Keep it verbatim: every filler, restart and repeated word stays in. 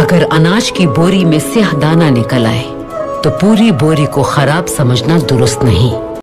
अगर अनाज की बोरी में स्याह दाना निकल आए तो पूरी बोरी को खराब समझना दुरुस्त नहीं।